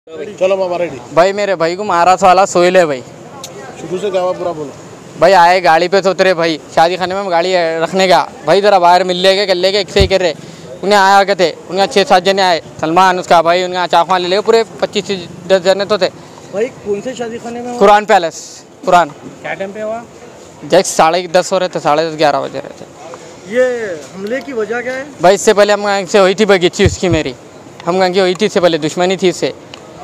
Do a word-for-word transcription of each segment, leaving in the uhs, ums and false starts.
चलो मामा रेडी। भाई मेरे भाई को महाराष्ट्र वाला सोहेल है भाई। शुरू से क्या हुआ पूरा बोलो। भाई आए गाड़ी पे तो उतरे भाई, शादी खाने में गाड़ी रखने का भाई जरा बाहर मिल लेके कर लेके एक से ही कर रहे। उन्हें आया के थे, उनके छः सात जने आए, सलमान उसका भाई, उनका चाकवा ले लेके पूरे पच्चीस दस जने तो थे भाई। कौन से शादी खाने में? कुरान पैलेस कुरान। क्या टाइम पे हुआ? जैसे साढ़े दस हो रहे थे, साढ़े दस ग्यारह बजे रहे थे। ये हमले की वजह क्या है भाई? इससे पहले हम गाँव से हुई थी बगीची उसकी मेरी, हम गाँव की हुई थी, इससे पहले दुश्मनी थी इससे।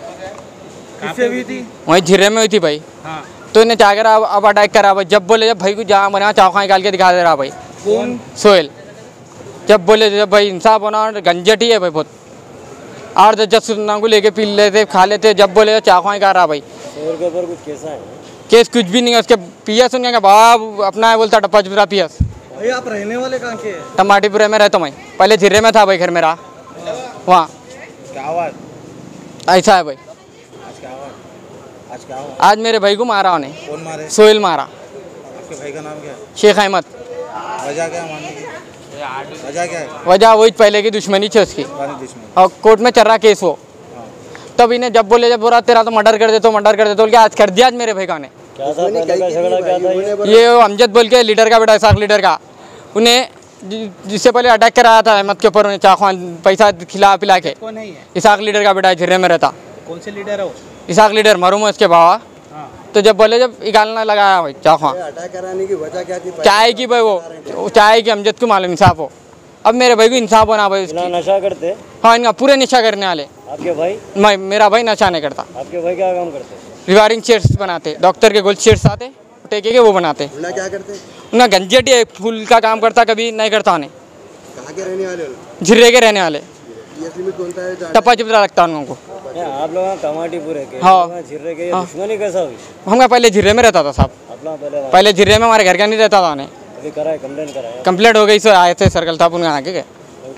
किससे हुई थी? वहीं झिर्रे में हुई थी भाई। हाँ। तो इन्हें क्या करा, अब अटैक करा भाई। जब बोले जब भाई को जहाँ बना चाकवा निकाल के दिखा दे रहा भाई। कौन? सोहेल। जब बोले जब भाई इंसाफ होना, गंजट ही है भाई बहुत। आठ दस दस सुना को लेके पी लेते खा लेते, जब बोले चाकवा निकाल रहा भाई। सोहेल के ऊपर कुछ केस है? केस कुछ भी नहीं है उसके। पिया सुन का बाप अपना है बोलता टप्पा चुपरा पियस। भाई आप रहने वाले कहाँ के? टमाटीपुरे में रहता मैं, पहले झिर्रे में था भाई घर मेरा वहाँ। क्या हुआ? ऐसा है भाई। आज क्या हुआ? आज क्या हुआ? आज मेरे भाई को मारा उन्हें। कौन मारे? सोहेल मारा। आपके भाई का नाम क्या है? शेख अहमद। वजह क्या है मारने की? वजह क्या है? वजह वही पहले की दुश्मनी थी उसकी, और कोर्ट में चल रहा केस वो। तब इन्हें जब बोले जब बोला तेरा तो मर्डर कर दे तो मर्डर कर दे, तो क्या आज कर दिया आज मेरे भाई का ने। क्या था पहले का झगड़ा? क्या था ये? ये अमजद बोल के लीडर का बेटा, इसाक लीडर का, उन्हें जिससे पहले अटैक कराया था अहमद के ऊपर, उन्हें चाकू पैसा खिला पिला के। कौन है ये? इसाक लीडर का बेटा झिर्रे में रहता। कौन से लीडर है वो? इसाक लीडर मरूम है उसके बाबा। तो जब बोले जब निकालना लगाया भाई चाकू। अटैक कराने की वजह क्या थी? चाय की भाई, वो चाय की अमजद को मालूम इंसाफ हो। अब मेरे भाई को इंसाफ होना भाई। नशा करते? हाँ, इनका पूरे नशा करने वाले। आपके भाई? मैं मेरा भाई नशा नहीं करता। आपके भाई क्या काम करते? रिवायरिंग चेयर्स बनाते, डॉक्टर के गोल्ड चेयर्स आते टेके के, वो बनाते। क्या करते? उनका गंजेट है, फूल का काम करता, कभी नहीं करता उन्हें। कहाँ के रहने वाले? झिर्रे के रहने वाले। कौन टप्पा चिपरा लगता है उनको। आप लोग टमाटीपुर है? हाँ। झिर्रे के दुश्मनी कैसा हुई? हम पहले झिर्रे में रहता था साहब, पहले पहले झिर्रे में हमारे घर का नहीं रहता था उन्हें। अभी करा है? कंप्लेंट करा है? कंप्लेंट हो गई, सो आए थे सर्कल था उनका आगे के।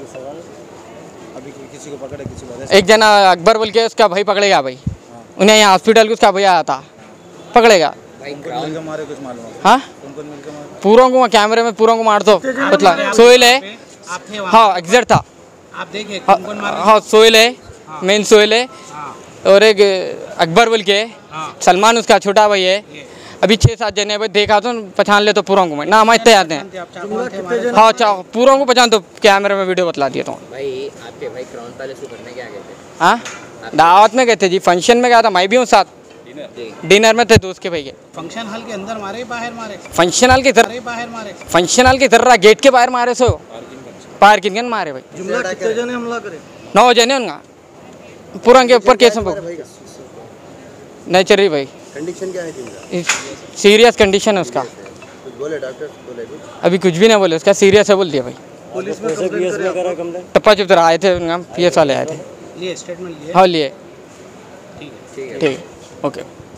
अभी किसी को पकड़े? किसी को? एक जना अकबर बोल के उसका भाई पकड़ेगा भाई। उन्हें यहाँ हॉस्पिटल को उसका भैया आया था, पकड़ेगा। मारे कुछ मालूम? हाँ, पूरों को कैमरे में पूरों को मार दो मतलब। सोहेल है, हाँ एग्जैक्ट था। आप देखिए हाँ सोहेल है, मेन सोहेल है, और एक अकबर बोल के, सलमान उसका छोटा भाई है। अभी छः सात जने भाई देखा तो पहचान ले तो पूरों को मैं ना हम इतने आते हैं। हाँ अच्छा, पूरों को पहचान तो कैमरे में वीडियो बतला दिया तो। भाई आपके भाई क्राउन पैलेस को करने क्या गए थे? हाँ, दावत में गए थे जी, फंक्शन में गया था, मैं भी हूँ साथ। डिनर में थे दोस्त के भाई के। फंक्शन हॉल के अंदर मारे बाहर मारे? फंक्शन हॉल के इधर बाहर मारे? फंक्शन हॉल के इधर गेट के बाहर मारे, सो पार्किंग में मारे भाई। जुमला कितने जने हमला करे? नौ जने उनका पूरा के ऊपर केस में नहीं चल रही भाई। कंडीशन क्या है? सीरियस कंडीशन है उसका। कुछ बोले डॉक्टर? बोले कुछ? अभी कुछ भी नहीं बोले, उसका सीरियस है बोल दिया भाई। पुलिस में कंप्लेंट करा? टप्पा चुप आए थे उनका, पी एस वाले आए थे। लिए स्टेटमेंट लिए? हाँ लिए। ठीक है ठीक है, ओके।